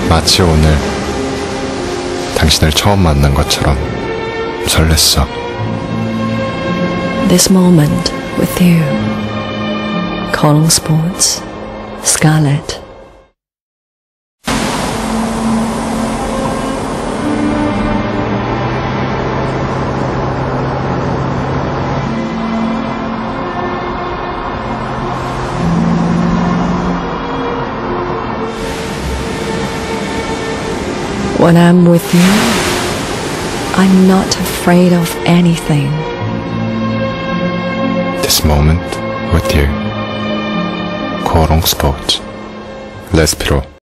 마치 오늘 당신을 처음 만난 것처럼 설렜어. This moment with you. Colon Sports. Scarlett. When I'm with you, I'm not afraid of anything. This moment with you. 코오롱 스포츠. 레스피로.